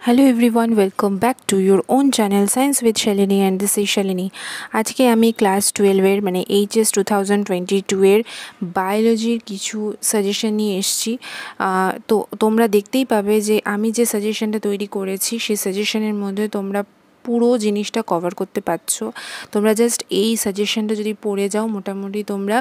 Hello everyone, welcome back to your own channel Science with Shalini and this is Shalini. আজকে আমি class 12 এর মানে HS 2022 এর বায়োলজির কিছু সাজেশন নিয়ে এসেছি। তো তোমরা দেখতেই পাবে যে আমি যে সাজেশনটা তৈরি করেছি সেই সাজেশনের মধ্যে তোমরা পুরো জিনিসটা কভার করতে পারছো। তোমরা জাস্ট এই সাজেশনটা যদি পড়ে যাও মোটামুটি তোমরা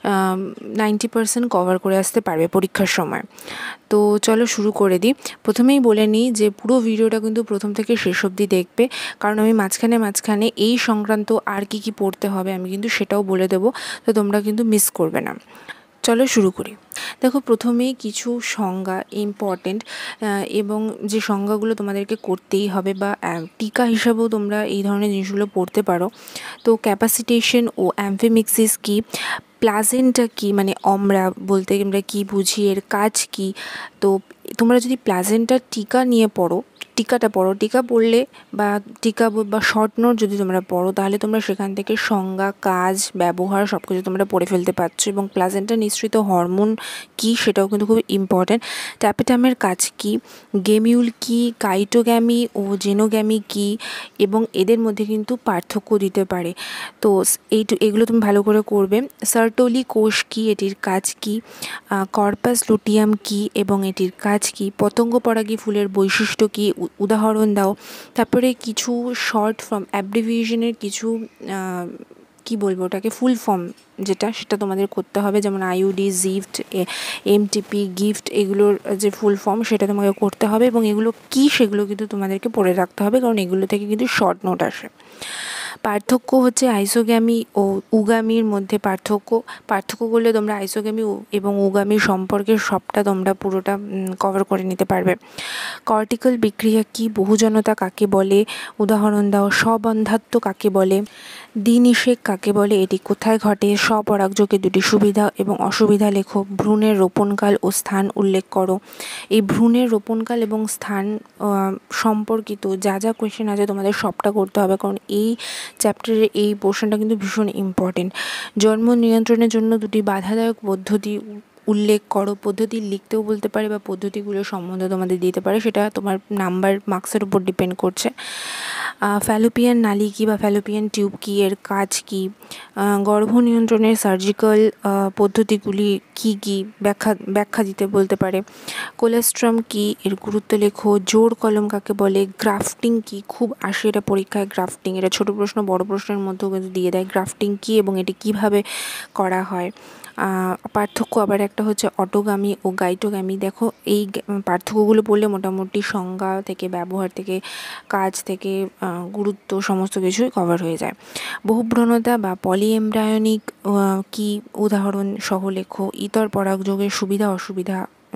90% কভার করে আসতে পারবে পরীক্ষার সময়। তো চলো শুরু করে দিই। প্রথমেই বলে নিই যে পুরো ভিডিওটা কিন্তু প্রথম থেকে শেষ অবধি দেখবে, কারণ আমি মাঝখানে এই সংক্রান্ত আর কি পড়তে হবে আমি কিন্তু সেটাও বলে দেবো, তো তোমরা কিন্তু মিস করবে না। চলো শুরু করি। দেখো, প্রথমেই কিছু সংজ্ঞা ইম্পর্টেন্ট এবং যে সংজ্ঞাগুলো তোমাদেরকে করতেই হবে বা টিকা হিসাবেও তোমরা এই ধরনের জিনিসগুলো পড়তে পারো। তো ক্যাপাসিটেশন ও অ্যামফিমিক্সিস কী, প্লাজেন্টা কী, মানে অমরা বলতে আমরা কী বুঝি, এর কাজ কী। তো তোমরা যদি প্লাজেন্টার টিকা নিয়ে পড়ো, টিকা পড়লে বা টিকা বা শর্ট নোট যদি তোমরা পড়ো তাহলে তোমরা সেখান থেকে সংজ্ঞা, কাজ, ব্যবহার সব কিছু তোমরা পড়ে ফেলতে পারছো। এবং প্লাজেন্টা নিঃসৃত হরমোন কী সেটাও কিন্তু খুব ইম্পর্ট্যান্ট। ট্যাপেটামের কাজ কী, গেমিউল কী, কাইটোগ্যামি ও জেনোগ্যামি কী এবং এদের মধ্যে কিন্তু পার্থক্য দিতে পারে। তো এগুলো তুমি ভালো করে করবে। সার্টোলি কোষ কী, এটির কাজ কী, কর্পাস লুটিয়াম কী এবং এটির কাজ কী, পতঙ্গ পরাগী ফুলের বৈশিষ্ট্য কী, উদাহরণ দাও। তারপরে কিছু শর্ট ফর্ম অ্যাব্রিভিয়েশনের কিছু কি বলবো ওটাকে, ফুল ফর্ম সেটা তোমাদের করতে হবে, যেমন আইউডি, জিফট, এমটিপি, গিফট, এগুলোর যে ফুল ফর্ম সেটা তোমাকে করতে হবে এবং এগুলো কী সেগুলো কিন্তু তোমাদেরকে পড়ে রাখতে হবে, কারণ এগুলো থেকে কিন্তু শর্ট নোট আসে। পার্থক্য হচ্ছে আইসোগ্যামি ও উগামির মধ্যে পার্থক্য করলে তোমরা আইসোগ্যামি এবং উগামির সম্পর্কে সবটা তোমরা পুরোটা কভার করে নিতে পারবে। কর্টিক্যাল বিক্রিয়া কী, বহুজনতা কাকে বলে, উদাহরণ দাও। স্ববন্ধাত্ব কাকে বলে, দ্বিনিষেক কাকে বলে, এটি কোথায় ঘটে, স্বপরাগযোগের দুটি সুবিধা এবং অসুবিধা লেখো। ভ্রূণের রোপণকাল ও স্থান উল্লেখ করো। এই ভ্রূণের রোপণকাল এবং স্থান সম্পর্কিত যা কোয়েশ্চেন আছে তোমাদের সবটা করতে হবে, কারণ এই চ্যাপ্টারের এই পোর্শনটা কিন্তু ভীষণ ইম্পর্টেন্ট। জন্ম নিয়ন্ত্রণের জন্য দুটি বাধাদায়ক পদ্ধতি উল্লেখ করো। পদ্ধতি লিখতেও বলতে পারে বা পদ্ধতিগুলোর সম্বন্ধে তোমাদের দিতে পারে, সেটা তোমার নাম্বার মার্কসের উপর ডিপেন্ড করছে। ফ্যালোপিয়ান নালী কী বা ফ্যালোপিয়ান টিউব কী, এর কাজ কী, গর্ভ নিয়ন্ত্রণের সার্জিক্যাল পদ্ধতিগুলি কী ব্যাখ্যা দিতে বলতে পারে। কোলেস্ট্রাম কী, এর গুরুত্ব লেখো। জোড় কলম কাকে বলে, গ্রাফটিং কী, খুব আসে এটা পরীক্ষায় গ্রাফটিং, এটা ছোটো প্রশ্ন বড় প্রশ্নের মধ্যেও কিন্তু দিয়ে দেয় গ্রাফটিং কী এবং এটি কীভাবে করা হয়। পার্থক্য আবার একটা হচ্ছে অটোগামী ও গাইটোগামী। দেখো, এই পার্থক্যগুলো পড়লে মোটামুটি সংজ্ঞা থেকে, ব্যবহার থেকে, কাজ থেকে, গুরুত্ব সমস্ত কিছুই কভার হয়ে যায়। বহুভ্রূণতা বা পলিএমব্রায়োনিক কী, উদাহরণ সহ লেখো। ইতর পরাগযোগের সুবিধা অসুবিধা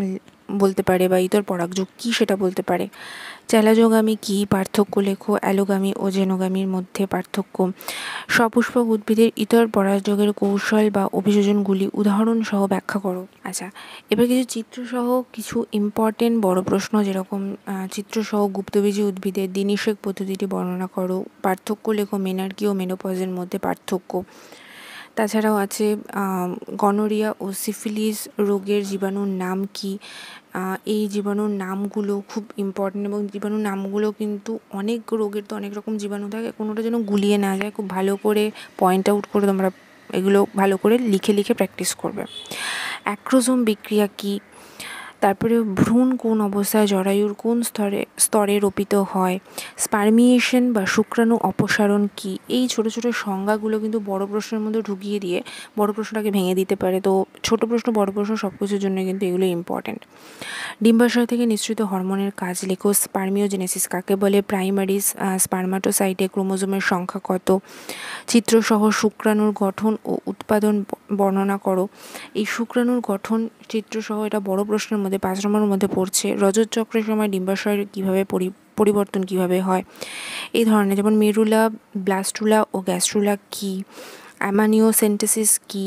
বলতে পারে বা ইতর পরাগযোগ কী সেটা বলতে পারে। চ্যালাযোগামী কী, পার্থক্য লেখো। অ্যালোগামী ও জেনোগামীর মধ্যে পার্থক্য। সপুষ্পক উদ্ভিদের ইতর পরাগযোগের কৌশল বা অভিযোজনগুলি উদাহরণ সহ ব্যাখ্যা করো। আচ্ছা, এবার কিছু চিত্রসহ কিছু ইম্পর্টেন্ট বড় প্রশ্ন, যেরকম চিত্রসহ গুপ্তবীজী উদ্ভিদের দ্বিনিষেক পদ্ধতিটি বর্ণনা করো। পার্থক্য লেখো। মেনার্কি ও মেনোপজের মধ্যে পার্থক্য। তাছাড়াও আছে গনোরিয়া ও সিফিলিস রোগের জীবাণুর নাম কী। এই জীবাণুর নামগুলো খুব ইম্পর্টেন্ট এবং জীবাণুর নামগুলো কিন্তু অনেক রোগের তো অনেক রকম জীবাণু থাকে, কোনোটা যেন গুলিয়ে না যায়, খুব ভালো করে পয়েন্ট আউট করে তোমরা এগুলো ভালো করে লিখে প্র্যাকটিস করবে। অ্যাক্রোজোম বিক্রিয়া কী, তারপরে ভ্রূণ কোন অবস্থায় জরায়ুর কোন স্তরে রোপিত হয়, স্পার্মিয়েশন বা শুক্রাণু অপসারণ কী। এই ছোটো সংজ্ঞাগুলো কিন্তু বড় প্রশ্নের মধ্যে ঢুকিয়ে দিয়ে বড় প্রশ্নটাকে ভেঙে দিতে পারে, তো ছোট প্রশ্ন বড় প্রশ্ন সব কিছুর জন্য কিন্তু এগুলো ইম্পর্টেন্ট। ডিম্বাশয় থেকে নিঃসৃত হরমোনের কাজ লেখো। স্পার্মিওজেনেসিস কাকে বলে, প্রাইমারি স্পার্মাটোসাইটে ক্রোমোজোমের সংখ্যা কত। চিত্রসহ শুক্রাণুর গঠন ও উৎপাদন বর্ণনা করো। এই শুক্রাণুর গঠন চিত্রসহ এটা বড় প্রশ্নের মধ্যে 5 নম্বরের মধ্যে পড়ছে। রজত চক্রের সময় ডিম্বাশয়ের কীভাবে পরিবর্তন কীভাবে হয়, এই ধরনের, যেমন মেরুলা, ব্লাস্টুলা ও গ্যাস্ট্রুলা কী, অ্যামানিওসেন্টেসিস কী,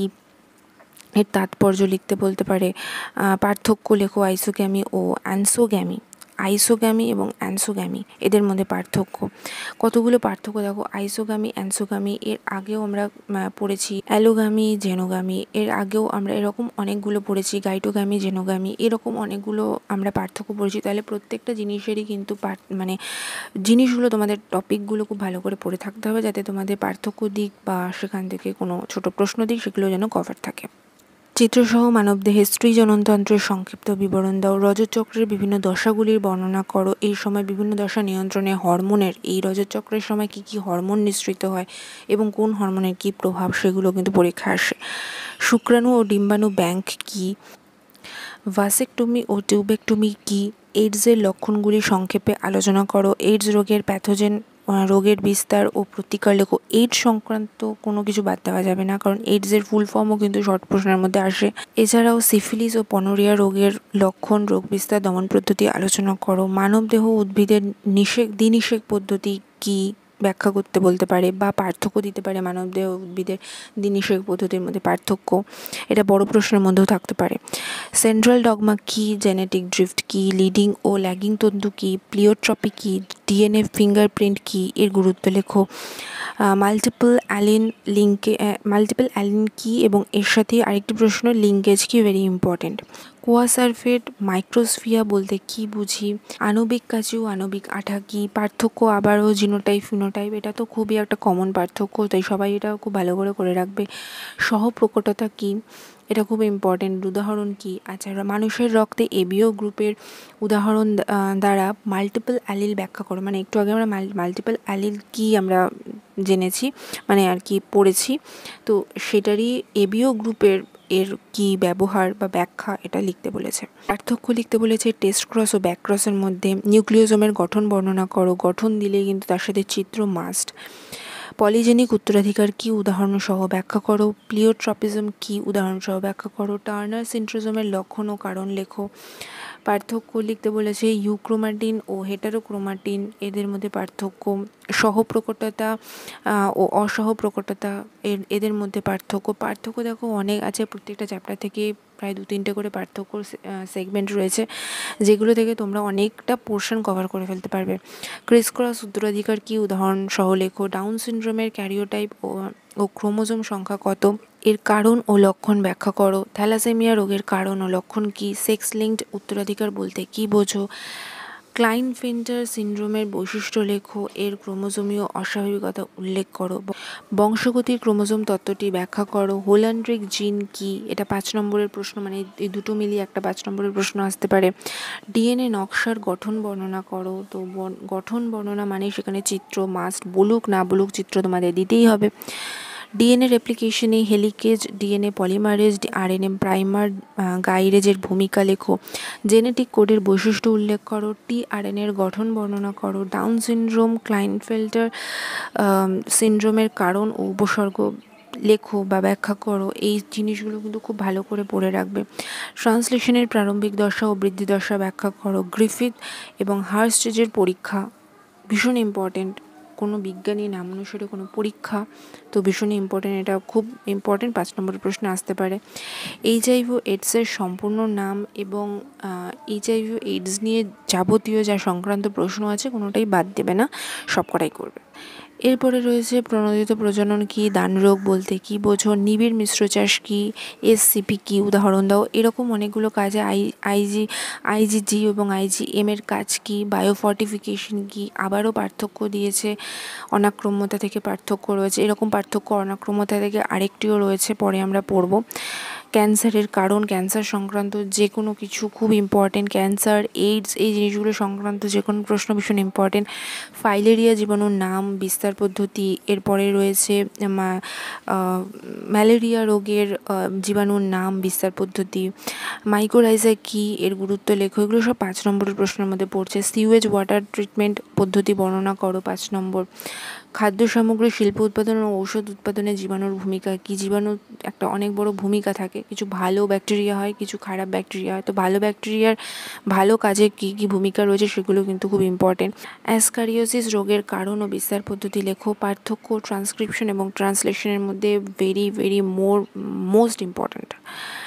এর তাৎপর্য লিখতে বলতে পারে। পার্থক্য লেখো আইসোগ্যামি ও অ্যানসোগ্যামি। আইসোগ্যামি এবং অ্যানসোগ্যামি এদের মধ্যে পার্থক্য। কতগুলো পার্থক্য দেখো, আইসোগ্যামি, অ্যানসোগ্যামি এর আগেও আমরা পড়েছি, অ্যালোগ্যামি, জেনোগ্যামি এর আগেও আমরা এরকম অনেকগুলো পড়েছি, গাইটোগ্যামি, জেনোগ্যামি এরকম অনেকগুলো আমরা পার্থক্য পড়েছি। তাহলে প্রত্যেকটা জিনিসেরই কিন্তু মানে জিনিসগুলো তোমাদের টপিকগুলো খুব ভালো করে পড়ে থাকতে হবে, যাতে তোমাদের পার্থক্য দিক বা সেখান থেকে কোনো ছোট প্রশ্ন দিক সেগুলো যেন কভার থাকে। চিত্রসহ মানবদেহের স্ত্রী জননতন্ত্রের সংক্ষিপ্ত বিবরণ দাও। রজতচক্রের বিভিন্ন দশাগুলির বর্ণনা করো। এই সময় বিভিন্ন দশা নিয়ন্ত্রণে হরমোনের, এই রজতচক্রের সময় কী কী হরমোন নিঃসৃত হয় এবং কোন হরমোনের কী প্রভাব সেগুলো কিন্তু পরীক্ষা আসে। শুক্রাণু ও ডিম্বাণু ব্যাংক কী, ভাসেকটমি ও টিউবেকটমি কী, এইডসের লক্ষণগুলি সংক্ষেপে আলোচনা করো। এইডস রোগের প্যাথোজেন, রোগের বিস্তার ও প্রতিকার লেখো। এইডস সংক্রান্ত কোনো কিছু বাদ দেওয়া যাবে না, কারণ এইডসের ফুল ফর্মও কিন্তু শর্ট প্রশ্নের মধ্যে আসে। এছাড়াও সিফিলিস ও পনোরিয়া রোগের লক্ষণ, রোগ বিস্তার, দমন পদ্ধতি আলোচনা করো। মানবদেহ উদ্ভিদের দ্বিনিষেক পদ্ধতি কী ব্যাখ্যা করতে বলতে পারে বা পার্থক্য দিতে পারে। মানবদেহ উদ্ভিদের দ্বিনিষেক পদ্ধতির মধ্যে পার্থক্য, এটা বড় প্রশ্নের মধ্যেও থাকতে পারে। সেন্ট্রাল ডগমা কী, জেনেটিক ড্রিফট কী, লিডিং ও ল্যাগিং তন্তু কী, প্লিওট্রপি কী, ডিএনএ ফিঙ্গারপ্রিন্ট কী, এর গুরুত্ব লেখো। মাল্টিপল অ্যালিন কী এবং এর সাথে আরেকটি প্রশ্ন, লিঙ্কেজ কি, ভেরি ইম্পর্টেন্ট। কোয়াসারফেট মাইক্রোস্ফিয়া বলতে কি বুঝি, আণবিক কাঁচি ও আণবিক আঠা কী, পার্থক্য আবারও জিনোটাইপ ফিনোটাইপ, এটা তো খুবই একটা কমন পার্থক্য, তাই সবাই এটা খুব ভালো করে রাখবে। সহপ্রকটতা কী, এটা খুব ইম্পর্টেন্ট। উদাহরণ কী, আচ্ছা মানুষের রক্তে এবিও গ্রুপের উদাহরণ দ্বারা মাল্টিপল অ্যালিল ব্যাখ্যা করো। মানে একটু আগে আমরা মাল্টিপল অ্যালিল কী আমরা জেনেছি, মানে আর কি পড়েছি, তো সেটারই এবিও গ্রুপের এর কি ব্যবহার বা ব্যাখ্যা এটা লিখতে বলেছে। পার্থক্য লিখতে বলেছে টেস্ট ক্রস ও ব্যাক ক্রসের মধ্যে। নিউক্লিওজোমের গঠন বর্ণনা করো, গঠন দিলেই কিন্তু তার সাথে চিত্র মাস্ট। পলিজেনিক উত্তরাধিকার কি, উদাহরণ সহ ব্যাখ্যা করো। প্লিওট্রপিজম কি, উদাহরণ সহ ব্যাখ্যা করো। টার্নার সিন্ড্রোজমের লক্ষণ ও কারণ লেখো। পার্থক্য লিখতে বলেছে ইউক্রোমাটিন ও হেটারোক্রোমাটিন এদের মধ্যে পার্থক্য। সহপ্রকটতা ও অসহপ্রকটতা এদের মধ্যে পার্থক্য দেখো অনেক আছে, প্রত্যেকটা চ্যাপ্টার থেকে প্রায় 2-3টে করে পার্থক্য সেগমেন্ট রয়েছে, যেগুলো থেকে তোমরা অনেকটা পোর্শন কভার করে ফেলতে পারবে। ক্রিস ক্রস উত্তরাধিকার কি, উদাহরণ সহ লেখো। ডাউন সিনড্রোমের ক্যারিওটাইপ ও ক্রোমোজোম সংখ্যা কত, এর কারণ ও লক্ষণ ব্যাখ্যা করো। থ্যালাসেমিয়া রোগের কারণ ও লক্ষণ কি, সেক্স লিঙ্কড উত্তরাধিকার বলতে কি বোঝো। ক্লাইনফেল্টার সিনড্রোমের বৈশিষ্ট্য লেখো, এর ক্রোমোজোমীয় অস্বাভাবিকতা উল্লেখ করো। বংশগতির ক্রোমোজোম তত্ত্বটি ব্যাখ্যা করো। হোলান্ড্রিক জিন কি, এটা 5 নম্বরের প্রশ্ন, মানে এই দুটো মিলিয়ে একটা 5 নম্বরের প্রশ্ন আসতে পারে। ডিএনএ নকশার গঠন বর্ণনা করো। তো গঠন বর্ণনা মানে সেখানে চিত্র মাস্ট, বলুক না বলুক চিত্র তোমাদের দিতেই হবে। ডিএনএ রেপ্লিকেশনে helicase, DNA polymerase, RNA primer, গাইরেজের ভূমিকা লেখো। জেনেটিক কোডের বৈশিষ্ট্য উল্লেখ করো। টিআরএনএর গঠন বর্ণনা করো। ডাউন সিনড্রোম, ক্লাইনফেল্টার সিনড্রোমের কারণ ও উপসর্গ লেখো বা ব্যাখ্যা করো। এই জিনিসগুলো কিন্তু খুব ভালো করে পড়ে রাখবে। ট্রান্সলেশনের প্রারম্ভিক দশা ও বৃদ্ধি দশা ব্যাখ্যা করো। গ্রিফিথ এবং হার্স্টেজের পরীক্ষা ভীষণ ইম্পর্টেন্ট, কোনো বিজ্ঞানী নাম অনুসারে কোনো পরীক্ষা তো ভীষণই ইম্পর্টেন্ট, এটা খুব ইম্পর্টেন্ট, 5 নম্বরের প্রশ্নে আসতে পারে। এইচআইভি এইডসের সম্পূর্ণ নাম এবং এইচআইভি এইডস নিয়ে যাবতীয় যা সংক্রান্ত প্রশ্ন আছে কোনোটাই বাদ দেবে না, সব কটাই করবে। এরপরে রয়েছে প্রণোদিত প্রজনন কি, দানরোগ বলতে কি বোঝো, নিবিড় মিশ্র চাষ কি, এসসিপি কি, উদাহরণ দাও। এরকম অনেকগুলো কাজে আইজিজি এবং আইজিএম এর কাজ কি, বায়োফর্টিফিকেশন কি, আবারও পার্থক্য দিয়েছে। অনাক্রম্যতা থেকে পার্থক্য রয়েছে, এরকম পার্থক্য অনাক্রম্যতা থেকে আরেকটিও রয়েছে, পরে আমরা পড়ব। ক্যান্সারের কারণ, ক্যান্সার সংক্রান্ত যে কোনো কিছু খুব ইম্পর্টেন্ট, ক্যান্সার, এইডস এই জিনিসগুলো সংক্রান্ত যে কোনো প্রশ্ন ভীষণ ইম্পর্টেন্ট। ফাইলেরিয়া জীবাণুর নাম, বিস্তার পদ্ধতি, এরপরে রয়েছে ম্যালেরিয়া রোগের জীবাণুর নাম, বিস্তার পদ্ধতি। মাইকোরাইজা কি, এর গুরুত্ব লেখো। এগুলো সব 5 নম্বরের প্রশ্নের মধ্যে পড়ছে। সিউয়েজ ওয়াটার ট্রিটমেন্ট পদ্ধতি বর্ণনা করো, 5 নম্বর। খাদ্য সামগ্রী, শিল্প উৎপাদন ও ঔষধ উৎপাদনে জীবাণুর ভূমিকা কি, জীবাণু একটা অনেক বড় ভূমিকা থাকে, কিছু ভালো ব্যাকটেরিয়া হয়, কিছু খারাপ ব্যাকটেরিয়া হয়, তো ভালো ব্যাকটেরিয়ার ভালো কাজে কী কী ভূমিকা রয়েছে সেগুলো কিন্তু খুব ইম্পর্টেন্ট। অ্যাসকারিওসিস রোগের কারণ ও বিস্তার পদ্ধতি লেখো। পার্থক্য ট্রান্সক্রিপশন এবং ট্রান্সলেশনের মধ্যে very most important.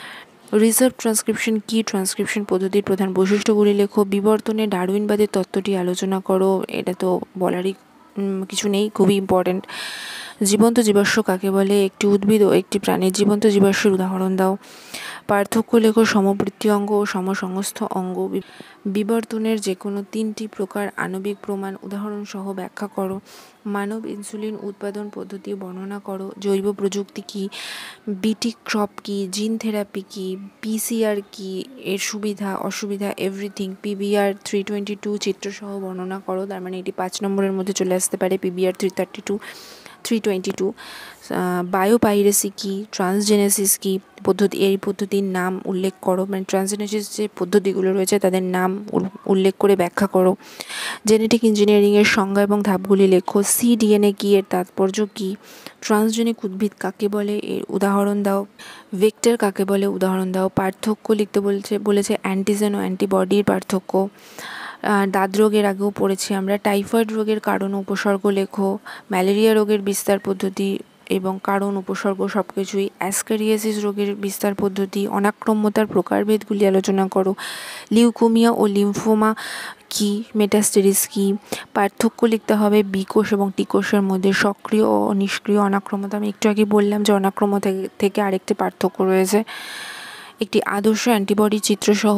Reverse transcription কি, ট্রান্সক্রিপশন পদ্ধতির প্রধান বৈশিষ্ট্যগুলি লেখো। বিবর্তনে ডারউইনবাদের তত্ত্বটি আলোচনা করো, এটা তো বলারই কিছু নেই, খুবই ইম্পর্ট্যান্ট। জীবন্ত জীবাশ্ম কাকে বলে, একটি উদ্ভিদ ও একটি প্রাণীর জীবন্ত জীবাশ্মের উদাহরণ দাও। পার্থক্য লেখো সমবৃত্তি অঙ্গ ও সমসংস্থ অঙ্গ। বিবর্তনের যে কোনো 3টি প্রকার আণবিক প্রমাণ উদাহরণসহ ব্যাখ্যা করো। মানব ইনসুলিন উৎপাদন পদ্ধতি বর্ণনা করো। জৈব প্রযুক্তি কী, বিটি ক্রপ কী, জিন থেরাপি কী, পিসিআর কী, এর সুবিধা অসুবিধা এভরিথিং। পিবিআর 322 চিত্রসহ বর্ণনা করো, তার মানে এটি 5 নম্বরের মধ্যে চলে আসতে পারে। পিবিআর 322। বায়োপাইরেসি কী, ট্রান্সজেনেসিস কী, এই পদ্ধতির নাম উল্লেখ করো, মানে ট্রান্সজেনেসিস যে পদ্ধতিগুলো রয়েছে তাদের নাম উল্লেখ করে ব্যাখ্যা করো। জেনেটিক ইঞ্জিনিয়ারিংয়ের সংজ্ঞা এবং ধাপগুলি লেখো। সিডিএনএ কী, এর তাৎপর্য কী, ট্রান্সজেনিক উদ্ভিদ কাকে বলে, এর উদাহরণ দাও। ভেক্টর কাকে বলে, উদাহরণ দাও। পার্থক্য লিখতে বলেছে অ্যান্টিজেন ও অ্যান্টিবডির পার্থক্য। দাঁত রোগের আগেও পড়েছি আমরা। টাইফয়েড রোগের কারণ ও উপসর্গ লেখো। ম্যালেরিয়া রোগের বিস্তার পদ্ধতি এবং কারণ উপসর্গ সব কিছুই। অ্যাসক্যারিয়াসিস রোগের বিস্তার পদ্ধতি। অনাক্রম্যতার প্রকারভেদগুলি আলোচনা করো। লিউকোমিয়া ও লিম্ফোমা কী, মেটাস্টেরিস কী। পার্থক্য লিখতে হবে বি কোষ এবং টি কোষের মধ্যে। সক্রিয় ও নিষ্ক্রিয় অনাক্রম্যতা, আমি একটু আগে বললাম যে অনাক্রম্যতা থেকে আরেকটি পার্থক্য রয়েছে। একটি আদর্শ অ্যান্টিবডি চিত্রসহ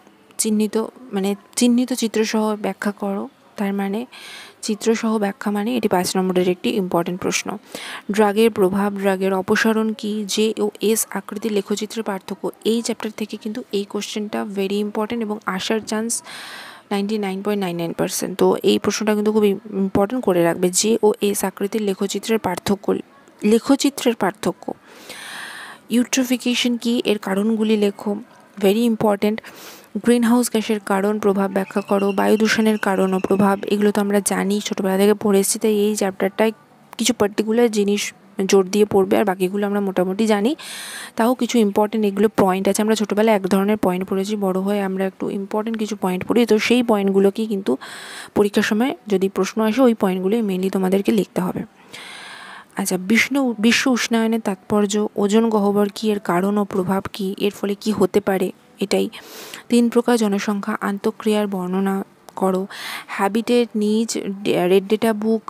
চিহ্নিত চিত্রসহ ব্যাখ্যা করো, তার মানে চিত্রসহ ব্যাখ্যা মানে এটি 5 নম্বরের একটি ইম্পর্টেন্ট প্রশ্ন। ড্রাগের প্রভাব, ড্রাগের অপসারণ কী, জে ও এস আকৃতির লেখচিত্রের পার্থক্য। এই চ্যাপ্টার থেকে কিন্তু এই কোশ্চেনটা ভেরি ইম্পর্টেন্ট এবং আসার চান্স 99.99%। তো এই প্রশ্নটা কিন্তু খুব ইম্পর্টেন্ট করে রাখবে। জে ও এস আকৃতির লেখচিত্রের পার্থক্য। ইউট্রোফিকেশন কী, এর কারণগুলি লেখো, ভেরি ইম্পর্টেন্ট। গ্রিনহাউস গ্যাসের কারণ প্রভাব ব্যাখ্যা করো। বায়ু দূষণের কারণ ও প্রভাব, এগুলো তো আমরা জানি, ছোটোবেলা থেকে পড়েছি, তাই এই চ্যাপ্টারটায় কিছু পার্টিকুলার জিনিস জোর দিয়ে পড়বে, আর বাকিগুলো আমরা মোটামুটি জানি। তাও কিছু ইম্পর্টেন্ট এগুলো পয়েন্ট আছে, আমরা ছোটোবেলায় এক ধরনের পয়েন্ট পড়েছি, বড় হয়ে আমরা একটু ইম্পর্টেন্ট কিছু পয়েন্ট পড়ি, তো সেই পয়েন্টগুলোকেই কিন্তু পরীক্ষার সময় যদি প্রশ্ন আসে ওই পয়েন্টগুলোই মেনলি তোমাদেরকে লিখতে হবে। আচ্ছা, বিশ্ব উষ্ণায়নের তাৎপর্য। ওজোন গহ্বর কী, এর কারণ ও প্রভাব কী, এর ফলে কি হতে পারে, এটাই। 3 প্রকার জনসংখ্যা আন্তঃক্রিয়ার বর্ণনা করো। Habitat, niche, red data book,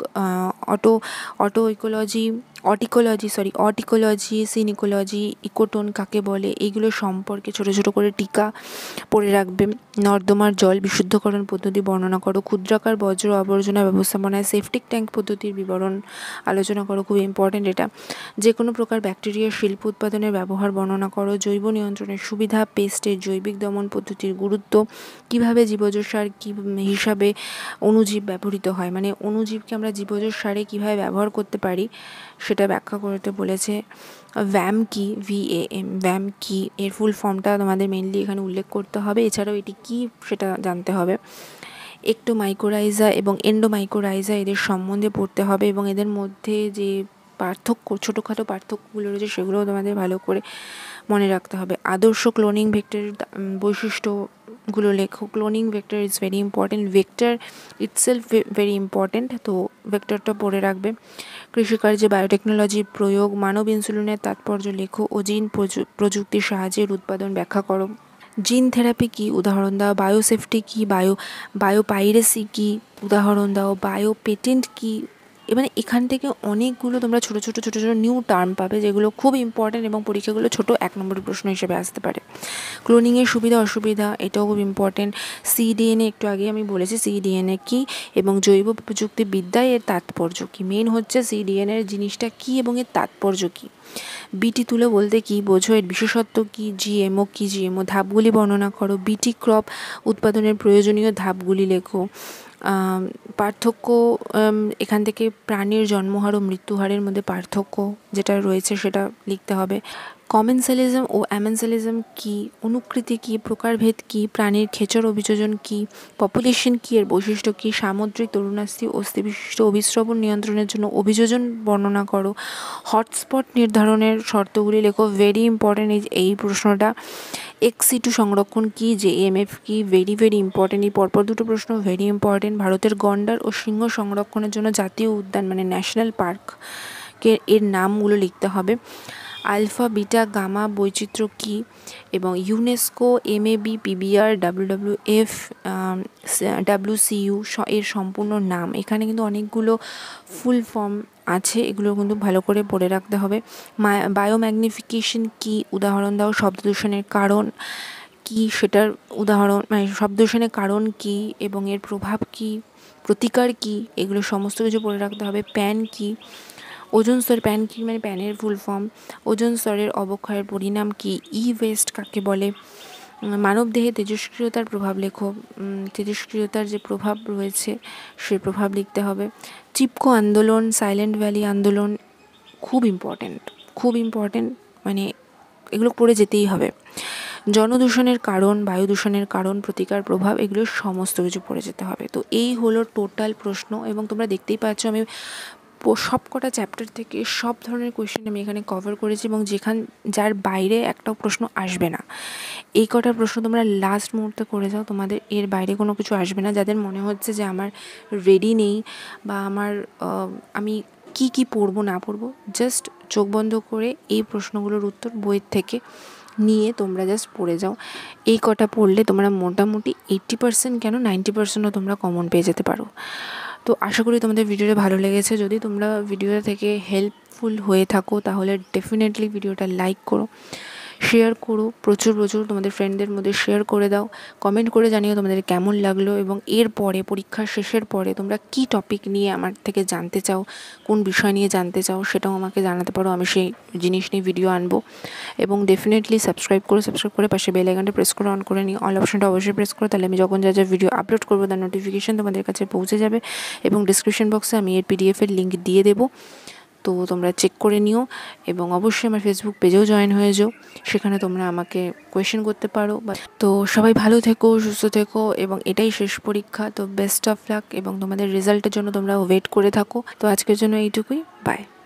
autecology, synecology, ecotone কাকে বলে, এইগুলো সম্পর্কে ছোট ছোট করে টিকা পড়ে রাখবে। নর্দমার জল বিশুদ্ধকরণ পদ্ধতি বর্ণনা করো। ক্ষুদ্রাকার বজ্র আবর্জনা ব্যবস্থাপনায় সেপটিক ট্যাঙ্ক পদ্ধতির বিবরণ আলোচনা করো, খুব ইম্পর্টেন্ট এটা। যে কোনো প্রকার ব্যাকটেরিয়ার শিল্প উৎপাদনের ব্যবহার বর্ণনা করো। জৈব নিয়ন্ত্রণের সুবিধা, পেস্টের জৈবিক দমন পদ্ধতির গুরুত্ব, কিভাবে জীবজ সার কী হিসাবে অণুজীব ব্যবহৃত হয়, মানে অণুজীবকে আমরা জীবজ সারে কীভাবে ব্যবহার করতে পারি সেটা ব্যাখ্যা করতে বলেছে। VAM কি, VAM কি, এর ফুল ফর্মটা তোমাদের মেনলি এখানে উল্লেখ করতে হবে, এছাড়াও এটি কি সেটা জানতে হবে। একটোমাইকোরাইজা এবং এন্ডোমাইকোরাইজা এদের সম্বন্ধে পড়তে হবে এবং এদের মধ্যে যে পার্থক্য, ছোটোখাটো পার্থক্যগুলো রয়েছে সেগুলোও তোমাদের ভালো করে মনে রাখতে হবে। আদর্শ ক্লোনিং ভেক্টরের বৈশিষ্ট্যগুলো লেখো। Cloning vector is very important, vector itself very important, তো ভেক্টরটা পড়ে রাখবে। কৃষিকার্যে বায়োটেকনোলজির প্রয়োগ, মানব ইনসুলিনের তাৎপর্য লেখো ও জিন প্রযুক্তির সাহায্যে উৎপাদন ব্যাখ্যা করো। জিন থেরাপি কী, উদাহরণ দাও। বায়োসেফটি কী, বায়োপাইরেসি কী, উদাহরণ দাও। বায়োপেটেন্ট কী, মানে এখান থেকে অনেকগুলো তোমরা ছোটো ছোটো নিউ টার্ম পাবে যেগুলো খুব ইম্পর্টেন্ট এবং পরীক্ষাগুলো ছোটো 1 নম্বরের প্রশ্ন হিসেবে আসতে পারে। ক্লোনিংয়ের সুবিধা অসুবিধা, এটাও খুব ইম্পর্টেন্ট। সিডিএনএ একটু আগে আমি বলেছি সিডিএনএ কী এবং জৈব প্রযুক্তিবিদ্যায় এর তাৎপর্য কী। মেন হচ্ছে সিডিএনএর জিনিসটা কী এবং এর তাৎপর্য কী। বিটি তুলো বলতে কী বোঝো, এর বিশেষত্ব কী। জিএমও কী, জিএমও ধাপগুলি বর্ণনা করো। বিটি ক্রপ উৎপাদনের প্রয়োজনীয় ধাপগুলি লেখো। পার্থক্য, এখান থেকে প্রাণীর জন্মহার ও মৃত্যুহারের মধ্যে পার্থক্য যেটা রয়েছে সেটা লিখতে হবে। কমেন্সালিজম ও অ্যামেন্সালিজম কী, অনুকৃতি কী, প্রকারভেদ কী, প্রাণীর খেচর অভিযোজন কী, পপুলেশন কী, এর বৈশিষ্ট্য কী, সামুদ্রিক তরুণাস্থি অস্থিবিশিষ্ট অভিস্রবণ নিয়ন্ত্রণের জন্য অভিযোজন বর্ণনা করো। হটস্পট নির্ধারণের শর্তগুলি লেখো, ভেরি ইম্পর্টেন্ট এই প্রশ্নটা। এক্সিটু সংরক্ষণ কী, জেএমএফ কী, ভেরি ভেরি ইম্পর্টেন্ট, এই পরপর দুটো প্রশ্ন ভেরি ইম্পর্টেন্ট। ভারতের গন্ডার ও সিংহ সংরক্ষণের জন্য জাতীয় উদ্যান মানে ন্যাশনাল পার্ককে এর নামগুলো লিখতে হবে। আলফা বিটা গামা বৈচিত্র্য কী এবং UNESCO MAB PBR WWF WCU এর সম্পূর্ণ নাম। এখানে কিন্তু অনেকগুলো ফুল ফর্ম আছে, এগুলো কিন্তু ভালো করে পড়ে রাখতে হবে। বায়োম্যাগনিফিকেশন কী, উদাহরণ দাও। শব্দ দূষণের কারণ কী, সেটার উদাহরণ, মানে শব্দ দূষণের কারণ কী এবং এর প্রভাব কী, প্রতিকার কী, এগুলো সমস্ত কিছু পড়ে রাখতে হবে। প্যান কী, ওজোন স্তর, প্যান কী মানে প্যানের ফুল ফর্ম। ওজোন স্তরের অবক্ষয়ের পরিণাম কী, ই ওয়েস্ট কাকে বলে। মানবদেহে তেজস্ক্রিয়তার প্রভাব লেখো, তেজস্ক্রিয়তার যে প্রভাব রয়েছে সে প্রভাব লিখতে হবে। চিপকো আন্দোলন, সাইলেন্ট ভ্যালি আন্দোলন খুব ইম্পর্টেন্ট, মানে এগুলো পড়ে যেতেই হবে। জনদূষণের কারণ, বায়ু দূষণের কারণ, প্রতিকার, প্রভাব, এগুলো সমস্ত কিছু পড়ে যেতে হবে। তো এই হলো টোটাল প্রশ্ন এবং তোমরা দেখতেই পাচ্ছ আমি সব কটা চ্যাপ্টার থেকে সব ধরনের কোয়েশ্চেন আমি এখানে কভার করেছি এবং যার বাইরে একটাও প্রশ্ন আসবে না। এই কটা প্রশ্ন তোমরা লাস্ট মুহূর্তে করে যাও, তোমাদের এর বাইরে কোনো কিছু আসবে না। যাদের মনে হচ্ছে যে আমার রেডি নেই বা আমি কি পড়বো না পড়বো, জাস্ট চোখ বন্ধ করে এই প্রশ্নগুলোর উত্তর বইয়ের থেকে নিয়ে তোমরা জাস্ট পড়ে যাও। এই কটা পড়লে তোমরা মোটামুটি 80% কেন 90%ও তোমরা কমন পেয়ে যেতে পারো। তো আশা করি তোমাদের ভিডিওটা ভালো লেগেছে। যদি তোমরা ভিডিওটা থেকে হেল্পফুল হয়ে থাকো তাহলে ডেফিনেটলি ভিডিওটা লাইক করো, শেয়ার করো, প্রচুর তোমাদের ফ্রেন্ডদের মধ্যে শেয়ার করে দাও। কমেন্ট করে জানিও তোমাদের কেমন লাগলো এবং এরপরে পরীক্ষার শেষের পরে তোমরা কি টপিক নিয়ে আমার থেকে জানতে চাও, কোন বিষয় নিয়ে জানতে চাও সেটাও আমাকে জানাতে পারো। আমি সেই জিনিস নিয়ে ভিডিও আনবো। এবং ডেফিনেটলি সাবস্ক্রাইব করে পাশে বেল আইকনটা প্রেস করে অন করে নিও। অল অপশনটা অবশ্যই প্রেস করো, তাহলে আমি যখন যা ভিডিও আপলোড করবো তার নোটিফিকেশান তোমাদের কাছে পৌঁছে যাবে। এবং ডিসক্রিপশন বক্সে আমি এর পিডিএফের লিঙ্ক দিয়ে দেবো, তো তোমরা চেক করে নিও। এবং অবশ্যই আমার ফেসবুক পেজেও জয়েন হয়ে যাও, সেখানে তোমরা আমাকে কোয়েশ্চেন করতে পারো। তো সবাই ভালো থেকো, সুস্থ থেকো এবং এটাই শেষ পরীক্ষা, তো বেস্ট অফ লাক এবং তোমাদের রেজাল্টের জন্য তোমরা ওয়েট করে থাকো। তো আজকের জন্য এইটুকুই, বাই।